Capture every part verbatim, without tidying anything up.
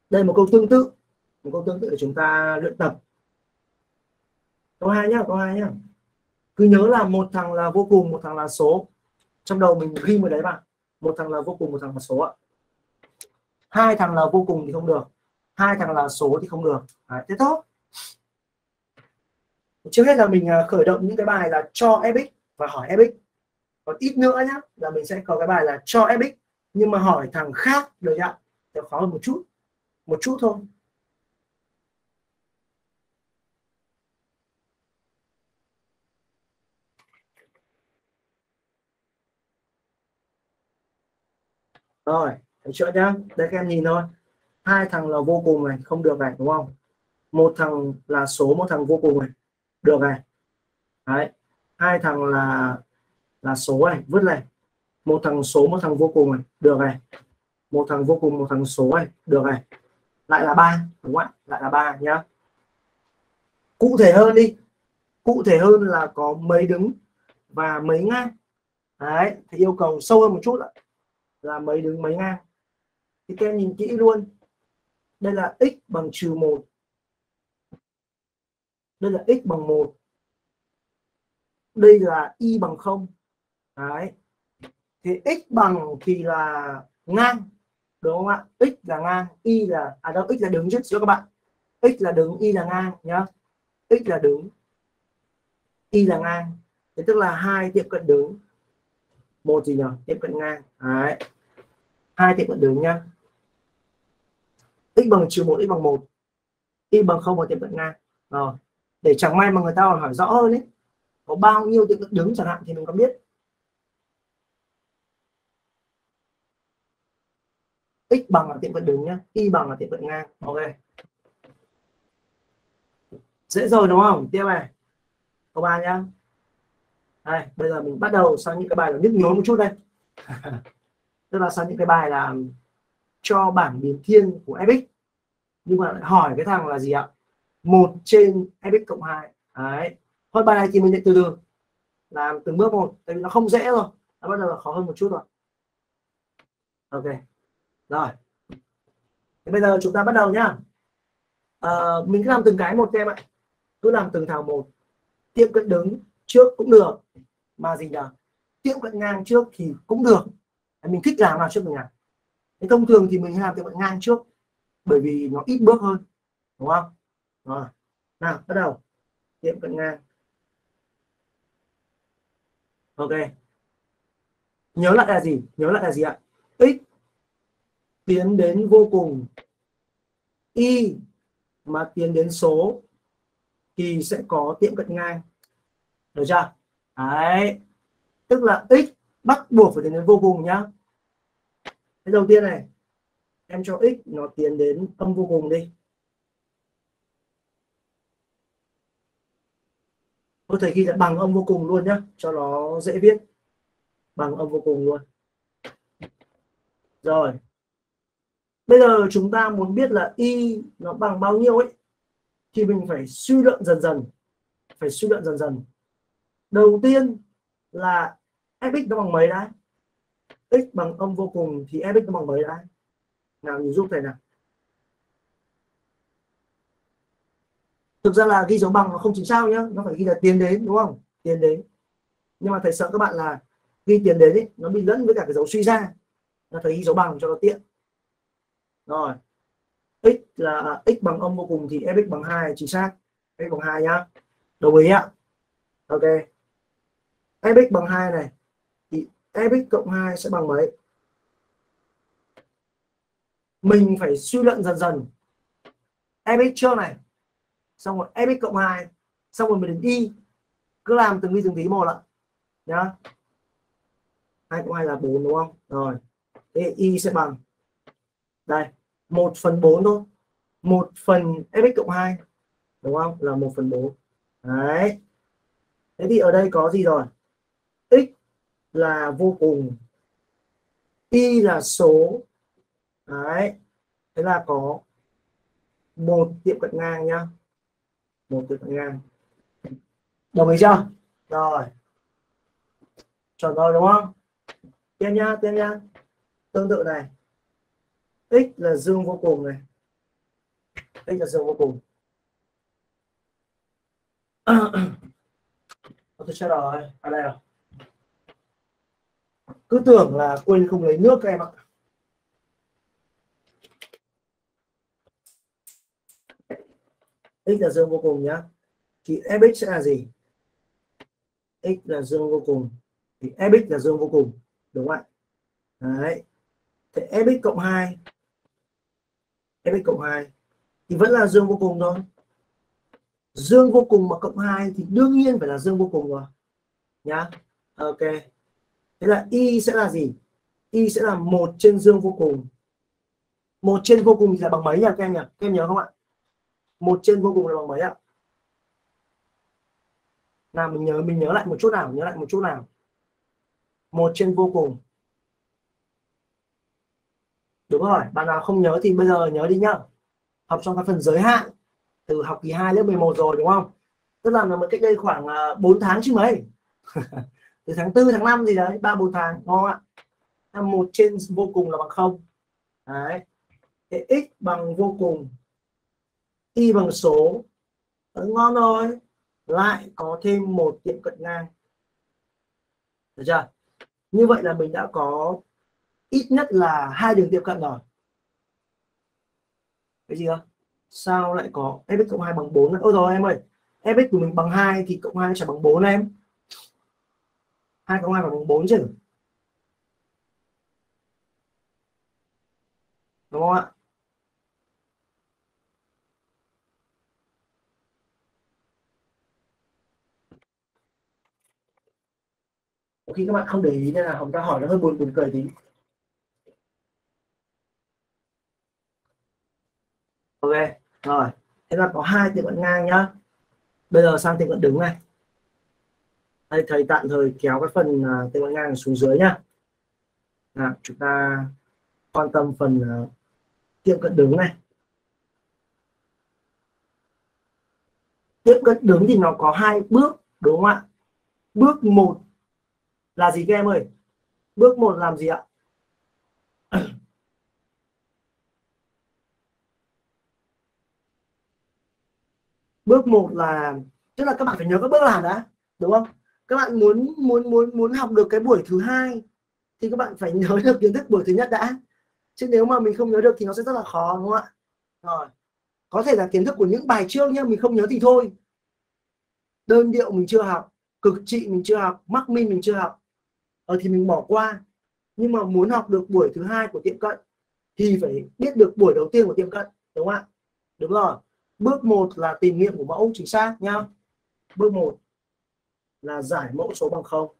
Đây một câu tương tự, một câu tương tự để chúng ta luyện tập. Câu hai nhá, câu hai nhá. Cứ nhớ là một thằng là vô cùng, một thằng là số. Trong đầu mình ghi vào đấy bạn. Một thằng là vô cùng, một thằng là số ạ. Hai thằng là vô cùng thì không được, hai thằng là số thì không được. Đấy, thế thôi. Trước hết là mình khởi động những cái bài là cho ép ích và hỏi ép ích. Còn ít nữa nhá là mình sẽ có cái bài là cho ép ích nhưng mà hỏi thằng khác được ạ. Sẽ khó hơn một chút, một chút thôi. Rồi, thấy chưa nhá? Đây các em nhìn thôi. Hai thằng là vô cùng này, không được này, đúng không? Một thằng là số, một thằng vô cùng này, được này. Đấy. Hai thằng là là số này, vứt này. Một thằng số, một thằng vô cùng này, được này. Một thằng vô cùng, một thằng số này, được này. Lại là ba, đúng không ạ? Lại là ba nhá. Cụ thể hơn đi. Cụ thể hơn là có mấy đứng và mấy ngang. Đấy, thì yêu cầu sâu hơn một chút ạ. Là mấy đứng mấy ngang. Thì các em nhìn kỹ luôn. Đây là x bằng trừ một. Đây là x bằng một. Đây là y bằng không. Đấy. Thì x bằng thì là ngang. Đúng không ạ? X là ngang, y là à đâu, x là đứng chứ các bạn. X là đứng, y là ngang nhá. X là đứng, y là ngang. Thế tức là hai tiệm cận đứng. Một gì nhỉ? Tiệm cận ngang. Đấy. Hai tiệm cận đứng nhá. X bằng trừ một, x bằng một. Y bằng không và tiệm cận ngang. Rồi. Để chẳng may mà người ta còn hỏi rõ hơn ấy. Có bao nhiêu tiệm cận đứng chẳng hạn thì mình có biết. X bằng là tiệm cận đứng nhá, y bằng là tiệm cận ngang. Ok. Dễ rồi đúng không? Tiếp này. Câu ba nhá. Đây, bây giờ mình bắt đầu sang những cái bài là nhức nhối một chút đây. Tức là sang những cái bài là cho bảng biến thiên của ép ích. Nhưng mà lại hỏi cái thằng là gì ạ? Một trên ép ích cộng hai. Đấy. Thôi bài này thì mình lại từ từ làm từng bước một, tại vì nó không dễ rồi. Nó bắt đầu là khó hơn một chút rồi. Ok. Rồi. Thế bây giờ chúng ta bắt đầu nhá. À, mình cứ làm từng cái một em ạ. Cứ làm từng thằng một. Tiệm cận đứng trước cũng được. Mà gì nhỉ? Tiệm cận ngang trước thì cũng được. Mình thích làm nào trước mình làm. Thế thông thường thì mình làm tiệm cận ngang trước. Bởi vì nó ít bước hơn. Đúng không? Rồi. Nào, bắt đầu. Tiệm cận ngang. Ok. Nhớ lại là gì? Nhớ lại là gì ạ? X tiến đến vô cùng, y mà tiến đến số thì sẽ có tiệm cận ngang. Được chưa? Đấy. Tức là x bắt buộc phải tiến đến vô cùng nhá. Thế đầu tiên này, em cho x nó tiến đến âm vô cùng đi. Có thể ghi là bằng âm vô cùng luôn nhá, cho nó dễ viết. Bằng âm vô cùng luôn. Rồi. Bây giờ chúng ta muốn biết là y nó bằng bao nhiêu ấy thì mình phải suy luận dần dần. Phải suy luận dần dần. Đầu tiên là fx nó bằng mấy đã? X bằng âm vô cùng thì fx nó bằng mấy đã? Nào nhìn giúp thầy nào. Thực ra là ghi dấu bằng nó không chính xác nhá, nó phải ghi là tiến đến đúng không? Tiến đến. Nhưng mà thầy sợ các bạn là ghi tiến đến ấy, nó bị lẫn với cả cái dấu suy ra. Nó thầy ghi dấu bằng cho nó tiện. Rồi. X là x bằng âm vô cùng thì fx bằng hai chính xác. Fx bằng hai nhá. Đồng ý ạ. Ok. Fx bằng hai này thì fx cộng hai sẽ bằng mấy? Mình phải suy luận dần dần. Fx trước này. Xong rồi fx cộng hai. Xong rồi mình đến y. Cứ làm từng ly từng tí một ạ. Nhá. hai cộng hai là bốn đúng không? Rồi. Thế y sẽ bằng. Đây. một phần bốn thôi. một phần fx cộng hai. Đúng không? Là một phần bốn. Đấy. Thế thì ở đây có gì rồi? X là vô cùng. Y là số. Đấy. Thế là có một tiệm cận ngang nhá. Một tiệm cận ngang. Đồng ý chưa? Rồi. Chuẩn rồi đúng không? Tiếp nhá, tiếp nhá. Tương tự này. X là dương vô cùng này. Đây là dương vô cùng. Tôi chết rồi, ở đây rồi. Cứ tưởng là quên không lấy nước các em ạ. X là dương vô cùng nhá. Thì ép ích sẽ là gì? X là dương vô cùng. Thì ép ích là dương vô cùng. Đúng không ạ? Đấy. Thì ép ích cộng hai. ép ích cộng hai. Thì vẫn là dương vô cùng thôi. Dương vô cùng mà cộng hai thì đương nhiên phải là dương vô cùng rồi. Nhá. Ok. Thế là y sẽ là gì? Y sẽ là một trên dương vô cùng. Một trên vô cùng thì là bằng mấy nhỉ các em nhỉ? Các em nhớ không ạ? Một trên vô cùng là bằng mấy ạ? Nào mình nhớ mình nhớ lại một chút nào, nhớ lại một chút nào. Một trên vô cùng. Đúng rồi, bạn nào không nhớ thì bây giờ nhớ đi nhá. Học trong cái phần giới hạn từ học kỳ hai lớp mười một rồi đúng không? Tức là nó mới cách đây khoảng bốn tháng chứ mấy. Từ tháng tư tháng năm gì đấy, ba bốn tháng đúng không ạ? Một trên vô cùng là bằng không. Đấy. Thế x bằng vô cùng, y bằng số. Đấy, ngon rồi. Lại có thêm một tiệm cận ngang. Được chưa? Như vậy là mình đã có ít nhất là hai đường tiệm cận rồi. Cái gì không? Sao lại có ép ích cộng hai bằng bốn? Ôi rồi em ơi, ép ích của mình bằng hai thì cộng hai chẳng bằng bốn em. hai cộng hai bằng bốn chứ. Đúng không ạ? Khi các bạn không để ý nên là Hồng ta hỏi nó hơi buồn buồn cười tí. Ok, rồi. Thế là có hai tiệm cận ngang nhá. Bây giờ sang tiệm cận đứng này. Đây thầy tạm thời kéo cái phần uh, tiệm cận ngang xuống dưới nhá. Nào, chúng ta quan tâm phần uh, tiệm cận đứng này. Tiệm cận đứng thì nó có hai bước đúng không ạ? Bước một là gì các em ơi? Bước một làm gì ạ? Bước một là tức là các bạn phải nhớ các bước làm đã, đúng không? Các bạn muốn muốn muốn muốn học được cái buổi thứ hai thì các bạn phải nhớ được kiến thức buổi thứ nhất đã, chứ nếu mà mình không nhớ được thì nó sẽ rất là khó đúng không ạ? Rồi, có thể là kiến thức của những bài trước nhưng mình không nhớ thì thôi. Đơn điệu mình chưa học, cực trị mình chưa học, mắc min mình chưa học, ờ thì mình bỏ qua. Nhưng mà muốn học được buổi thứ hai của tiệm cận thì phải biết được buổi đầu tiên của tiệm cận, đúng không ạ? Đúng rồi. Bước một là tìm nghiệm của mẫu chính xác nhá. Bước một là giải mẫu số bằng không.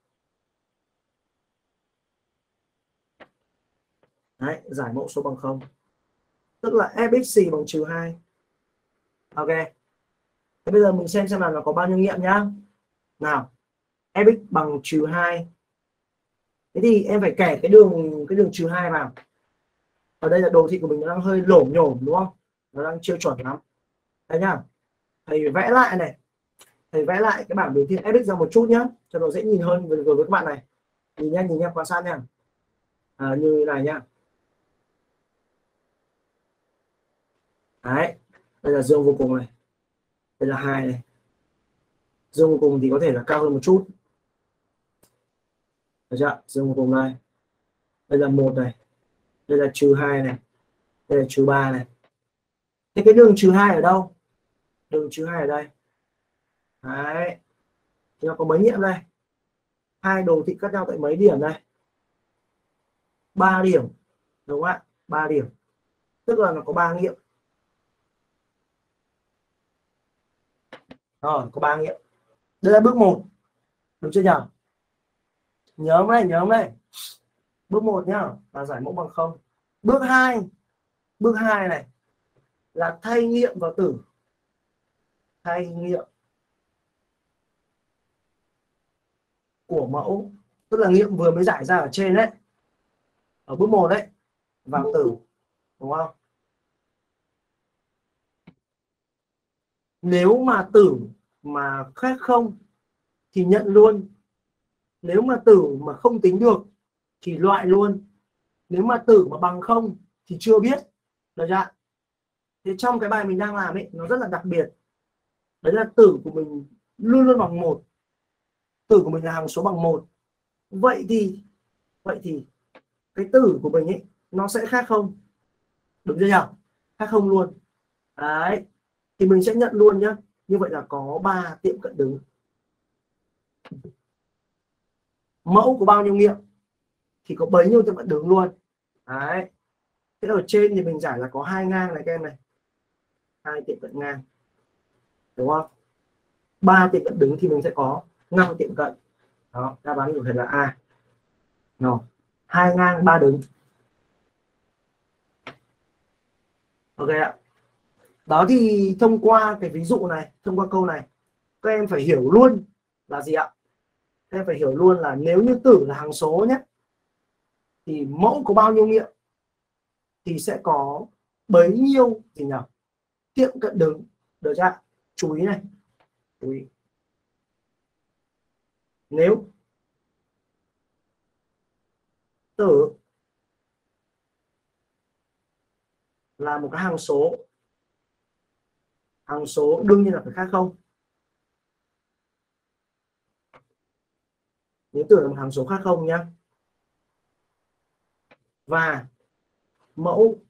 Đấy, giải mẫu số bằng không. Tức là ép ích xì bằng trừ hai. Ok. Thế bây giờ mình xem xem là nó có bao nhiêu nghiệm nhá. Nào, ép ích bằng trừ hai. Thế thì em phải kẻ cái đường cái đường trừ hai vào. Ở đây là đồ thị của mình nó đang hơi lổm nhổm đúng không? Nó đang chưa chuẩn lắm. Đây nhá. Thầy vẽ lại này. Thầy vẽ lại cái bảng biểu hiện ép ích ra một chút nhá, cho nó dễ nhìn hơn với, với các bạn này. Nhìn nha, nhìn nha, quan sát nha. À, như này nhá. Đấy, đây là dương vô cùng này. Đây là hai này. Dương vô cùng thì có thể là cao hơn một chút. Được chưa? Dương vô cùng đây. Đây là một này. Đây là trừ hai này. Đây là trừ ba này. Thế cái đường trừ hai ở đâu? Đường trừ hai ở đây. Đấy. Thì nó có mấy nghiệm đây? Hai đồ thị cắt nhau tại mấy điểm đây? ba điểm. Đúng không ạ? ba điểm. Tức là nó có ba nghiệm. Rồi, có ba nghiệm. Đây là bước một. Đúng chưa nhỉ? Nhớ đấy, nhớ đấy. Bước một nhá, là giải mẫu bằng không. Bước hai. Bước hai này là thay nghiệm vào tử. Thay nghiệm của mẫu, tức là nghiệm vừa mới giải ra ở trên đấy. Ở bước một đấy, vào tử, đúng không? Nếu mà tử mà khác không thì nhận luôn. Nếu mà tử mà không tính được thì loại luôn. Nếu mà tử mà bằng không thì chưa biết. Được chưa? Thì trong cái bài mình đang làm ấy nó rất là đặc biệt, đấy là tử của mình luôn luôn bằng một, tử của mình là hằng số bằng một. Vậy thì vậy thì cái tử của mình ấy nó sẽ khác không, đúng chưa nhỉ? Khác không luôn. Đấy, thì mình sẽ nhận luôn nhá. Như vậy là có ba tiệm cận đứng. Mẫu có bao nhiêu nghiệm thì có bấy nhiêu tiệm cận đứng luôn. Đấy. Thế ở trên thì mình giải là có hai ngang này các em này, hai tiệm cận ngang, đúng không? Ba tiệm cận đứng thì mình sẽ có năm tiệm cận. Đó, đáp án của thầy là A. Rồi, hai ngang ba đứng. Ok ạ. Đó thì thông qua cái ví dụ này, thông qua câu này, các em phải hiểu luôn là gì ạ? Các em phải hiểu luôn là nếu như tử là hằng số nhé, thì mẫu có bao nhiêu nghiệm thì sẽ có bấy nhiêu gì nhỉ? Tiệm cận đứng. Được chưa? Chú ý này. Chú ý. Nếu tử là một cái hằng số, hằng số đương nhiên là phải khác không. Nếu tử là một hằng số khác không nhé, và mẫu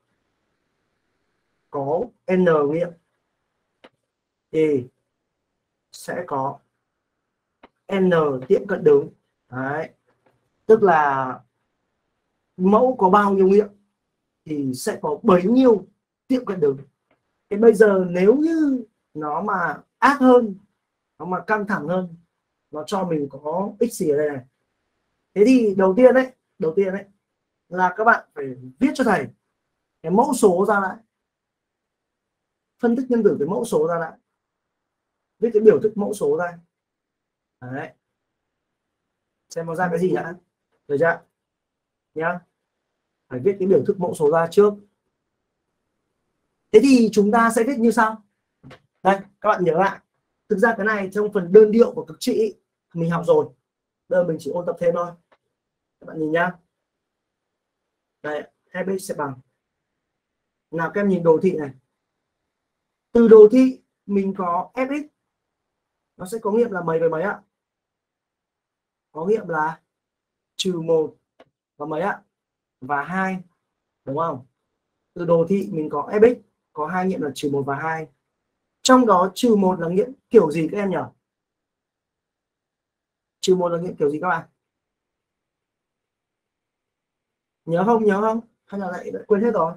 có n nghiệm thì sẽ có n tiệm cận đứng. Đấy, tức là mẫu có bao nhiêu nghiệm thì sẽ có bấy nhiêu tiệm cận đứng. Thế bây giờ nếu như nó mà ác hơn, nó mà căng thẳng hơn, nó cho mình có x gì ở đây này, thế thì đầu tiên đấy đầu tiên đấy là các bạn phải viết cho thầy cái mẫu số ra lại, phân tích nhân tử cái mẫu số ra lại, viết cái biểu thức mẫu số ra. Đấy, xem nó ra cái gì đã, được chưa nhá? Phải viết cái biểu thức mẫu số ra trước. Thế thì chúng ta sẽ viết như sau. Đây, các bạn nhớ lại, thực ra cái này trong phần đơn điệu của cực trị mình học rồi, bây giờ mình chỉ ôn tập thêm thôi. Các bạn nhìn nhá, đây hai bên sẽ bằng, nào các em nhìn đồ thị này, từ đồ thị mình có fx nó sẽ có nghiệm là mấy với mấy ạ? Có nghiệm là trừ một và mấy ạ? Và hai, đúng không? Từ đồ thị mình có fx có hai nghiệm là trừ một và hai. Trong đó trừ một là nghiệm kiểu gì các em nhỉ? Trừ một là nghiệm kiểu gì các bạn? Nhớ không? Nhớ không? Hay là lại, lại quên hết rồi?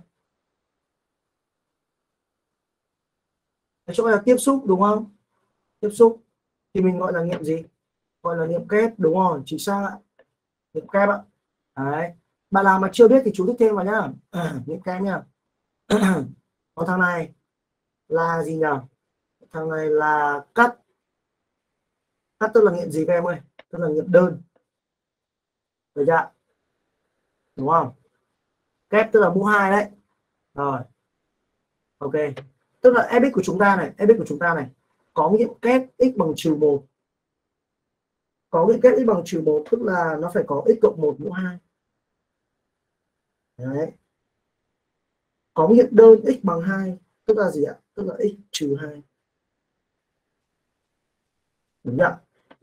Cái chỗ này là tiếp xúc đúng không? Tiếp xúc thì mình gọi là nghiệm gì? Gọi là nghiệm kép, đúng rồi, chính xác ạ. Nghiệm kép ạ. Đấy. Bạn nào mà chưa biết thì chú thích thêm vào nhá. Nghiệm kép nhá. Còn thằng này là gì nhỉ? Thằng này là cắt. Cắt tức là nghiệm gì các em ơi? Tức là nghiệm đơn. Được chưa? Đúng không? Kép tức là mũ hai đấy. Rồi. Ok. Tức là fx của chúng ta này, fx của chúng ta này có nghiệm kép x bằng trừ một. Có nghiệm kép x bằng trừ một tức là nó phải có x cộng một mũ hai. Đấy. Có nghiệm đơn x bằng hai tức là gì ạ? Tức là x trừ hai. Đúng nhỉ?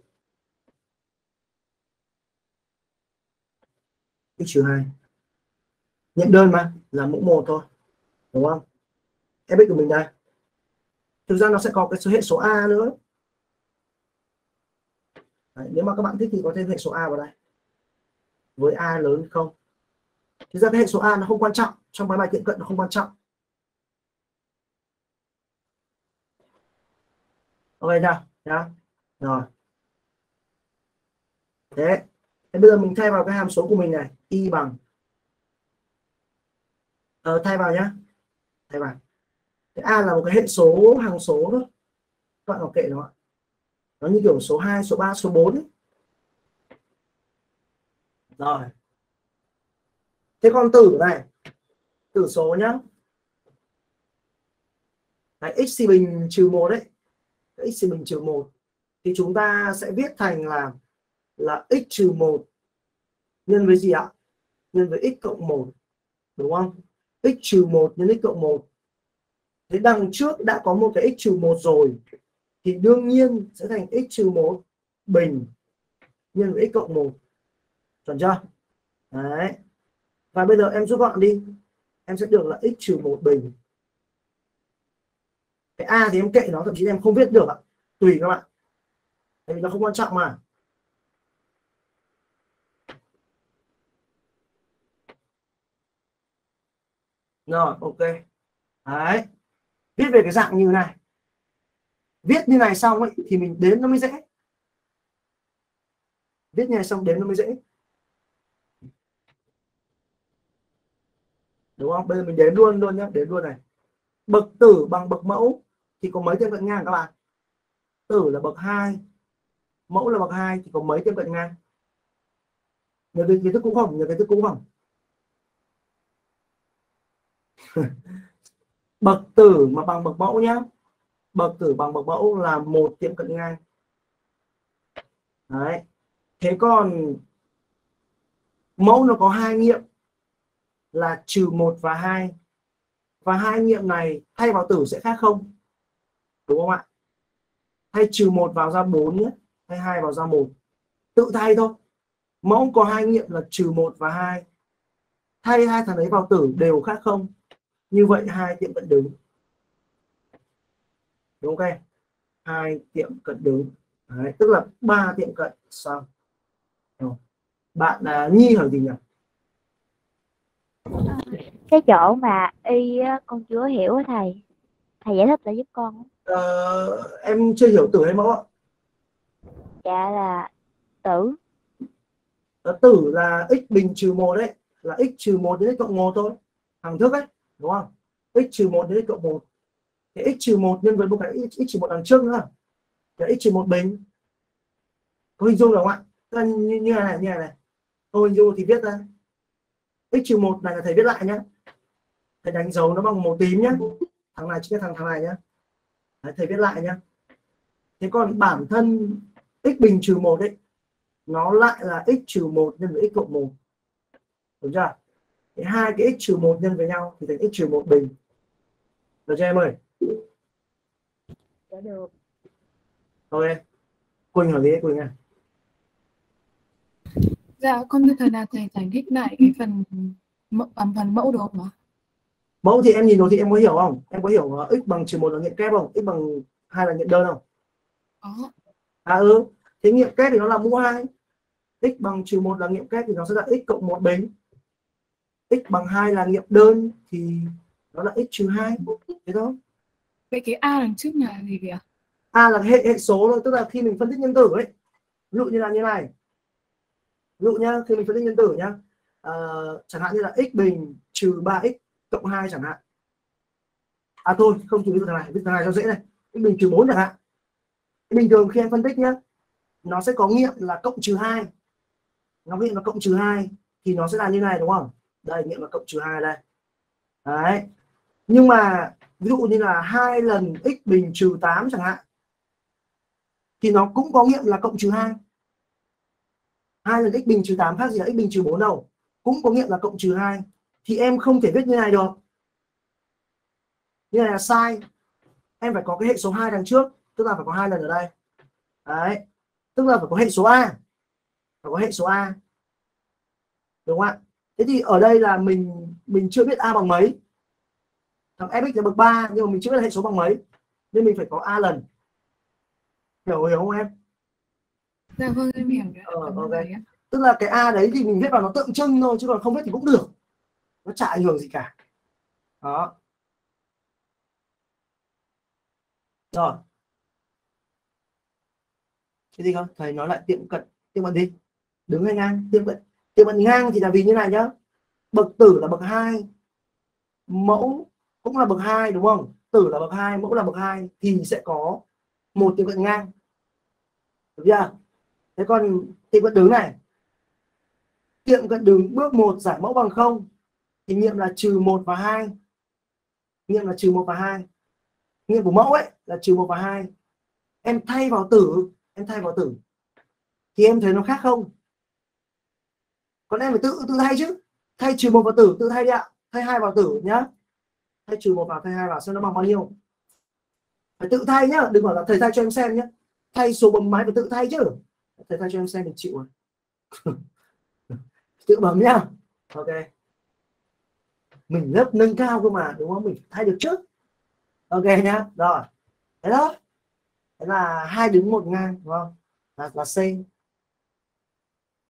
X trừ hai. Nghiệm đơn mà là mũ một thôi. Đúng không? fx của mình đây. Thực ra nó sẽ có cái số hệ số a nữa. Đấy, nếu mà các bạn thích thì có thêm hệ số a vào đây. Với a lớn không. Thực ra cái hệ số a nó không quan trọng, trong cái bài tiệm cận nó không quan trọng. Ok chưa? Nhá. Rồi. Thế. Thế bây giờ mình thay vào cái hàm số của mình này, y bằng ờ, thay vào nhá. Thay vào. Thế a là một cái hệ số hằng số thôi. Các bạn học kệ nó. Nó như kiểu số hai, số ba, số bốn ấy. Rồi. Thế con tử này, tử số nhá. Đấy, x bình trừ một đấy. X bình trừ một thì chúng ta sẽ viết thành là là x trừ một nhân với gì ạ? Nhân với x cộng một, đúng không? X trừ một nhân x cộng một Thế đằng trước đã có một cái x trừ một rồi thì đương nhiên sẽ thành x trừ một bình nhân với x cộng một. Chuẩn chưa? Đấy. Và bây giờ em rút gọn đi. Em sẽ được là x trừ một bình. Cái A thì em kệ nó, thậm chí em không viết được ạ. Tùy các bạn. Tại vì nó không quan trọng mà. Rồi, ok. Đấy. Viết về cái dạng như này. Viết như này xong ấy, thì mình đếm nó mới dễ. Viết như này xong đếm nó mới dễ. Đúng không? Bây giờ mình đếm luôn luôn nhé, đếm luôn này. Bậc tử bằng bậc mẫu thì có mấy tiệm cận ngang các bạn? Tử là bậc hai, mẫu là bậc hai thì có mấy tiệm cận ngang? Nhớ cái kiến thức cũ không? Nhớ cái kiến thức cũ không? Bậc tử mà bằng bậc mẫu nhá. Bậc tử bằng bậc mẫu là một tiệm cận ngang. Đấy. Thế còn mẫu nó có hai nghiệm là trừ một và hai. Và hai nghiệm này thay vào tử sẽ khác không? Đúng không ạ? Thay trừ một vào ra bốn nhé, thay hai vào ra một. Tự thay thôi. Mẫu có hai nghiệm là trừ một và hai. Thay hai thằng ấy vào tử đều khác không? Như vậy hai tiệm cận đứng. Đúng không? Hai tiệm cận đứng. Đấy, tức là ba tiệm cận xong. Bạn à, Nhi hỏi gì nhỉ? Cái chỗ mà y á, con chưa hiểu á thầy. Thầy giải thích lại giúp con. Ờ, em chưa hiểu tử hay mẫu ạ? Dạ là tử. Ờ, tử là x bình trừ một đấy, là x trừ một đến x cộng một thôi, hàng thức ấy, đúng không? X trừ một đến x cộng một. Thì x trừ một nhân với một cái x, x trừ một đằng trước nữa là x trừ một bình. Có hình dung được không ạ? Tức là như, như này như này này. Tôi hình dung thì viết ra. X trừ một này là thầy viết lại nhé. Thầy đánh dấu nó bằng màu tím nhé. Thằng này chính là thằng thằng này nhé. Đấy, thầy viết lại nhé. Thế còn bản thân x bình trừ một ấy, nó lại là x trừ một nhân với x cộng một. Đúng chưa? Thì hai cái x trừ một nhân với nhau thì thành x trừ một bình. Được chưa em ơi? Dạ được. Ok. Quỳnh hỏi gì Quỳnh à? Dạ, con thưa thầy là thầy giải thích lại cái phần mẫu, phần mẫu được không ạ? Mẫu thì em nhìn đồ thị em có hiểu không? Em có hiểu uh, x bằng trừ một là nghiệm kép không? X bằng hai là nghiệm đơn không? Có. À ừ. Thế nghiệm kép thì nó là mũ hai. X bằng trừ một là nghiệm kép thì nó sẽ là x cộng một bình. X bằng hai là nghiệm đơn thì nó là x trừ hai. Thế thôi. Vậy cái A đằng trước là gì kìa? A là hệ hệ số thôi, tức là khi mình phân tích nhân tử ấy. Ví dụ như là như này. Ví dụ nhá, khi mình phân tích nhân tử nhá. Uh, chẳng hạn như là x bình trừ ba x cộng hai chẳng hạn. À thôi, không trừ cái thằng này, cái thằng này cho dễ này. X bình trừ bốn chẳng hạn. Bình thường khi em phân tích nhá, nó sẽ có nghiệm là cộng trừ hai. Nó nghiệm là cộng trừ hai thì nó sẽ là như này đúng không? Đây, nghiệm là cộng trừ hai đây. Đấy. Nhưng mà ví dụ như là hai lần x bình trừ tám chẳng hạn thì nó cũng có nghiệm là cộng trừ hai. Hai lần x bình trừ tám khác gì là x bình trừ bốn đâu, cũng có nghiệm là cộng trừ hai. Thì em không thể viết như này được. Như này là sai. Em phải có cái hệ số hai đằng trước, tức là phải có hai lần ở đây. Đấy. Tức là phải có hệ số A. Phải có hệ số A. Đúng không ạ? Thế thì ở đây là mình mình chưa biết A bằng mấy. Thằng Fx là bậc ba nhưng mà mình chưa biết hệ số bằng mấy. Nên mình phải có A lần. Hiểu hiểu không em? Dạ vâng, em hiểu. Ờ, ok. Tức là cái A đấy thì mình viết vào nó tượng trưng thôi, chứ còn không viết thì cũng được. Nó chả ảnh hưởng gì cả. Đó. Rồi. Cái gì không? Thầy nói lại tiệm cận. Tiệm cận gì? Đứng hay ngang? Tiệm cận. Tiệm cận ngang thì là vì như này nhá. Bậc tử là bậc hai. Mẫu cũng là bậc hai đúng không? Tử là bậc hai, mẫu là bậc hai thì sẽ có một tiệm cận ngang. Được chưa? Thế còn tiệm cận đứng này. Tiệm cận đứng bước một giải mẫu bằng không thì nghiệm là trừ một và hai. Nghiệm là trừ một và hai. Nghiệm của mẫu ấy là trừ một và hai. Em thay vào tử, em thay vào tử thì em thấy nó khác không? Còn em phải tự tự thay chứ. Thay trừ một vào tử tự thay đi ạ. Thay hai vào tử nhá. Thay trừ một vào, thay hai vào xem nó bằng bao nhiêu. Phải tự thay nhá, đừng bảo là thầy thay cho em xem nhé. Thay số bấm máy phải tự thay chứ. Thầy thay cho em xem thì chịu rồi. Tự bấm nhá. Ok. Mình lớp nâng cao cơ mà, đúng không? Mình thay được trước. Ok nhá. Rồi. Thế đó. Thế là hai đứng một ngang, đúng không? Là, là C.